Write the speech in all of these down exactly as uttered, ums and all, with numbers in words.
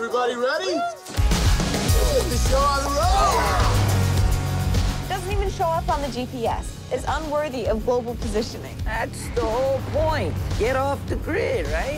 Everybody ready? Let's get the show on the road! It doesn't even show up on the G P S. It's unworthy of global positioning. That's the whole point. Get off the grid, right?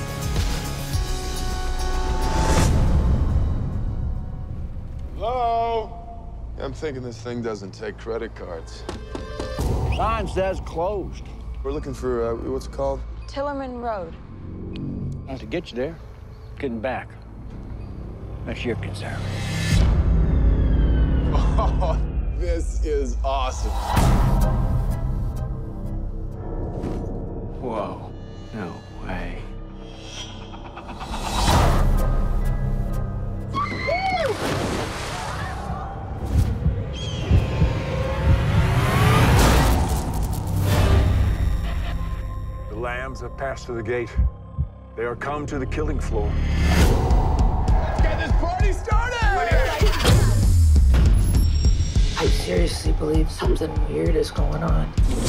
Hello? I'm thinking this thing doesn't take credit cards. Sign says closed. We're looking for, uh, what's it called? Tillerman Road. Not to get you there, getting back. That's your concern. Oh, this is awesome. Whoa, no way. The lambs have passed to the gate. They are come to the killing floor. Let's get this party started! I seriously believe something weird is going on.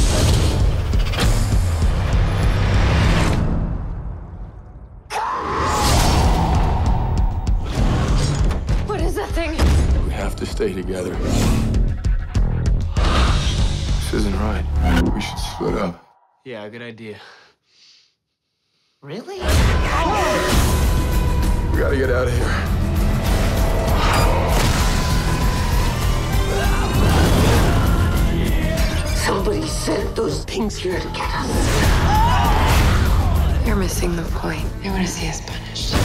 What is that thing? We have to stay together. This isn't right. We should split up. Yeah, good idea. Really? We gotta get out of here. Somebody sent those things here to get us. You're missing the point. They want to see us punished.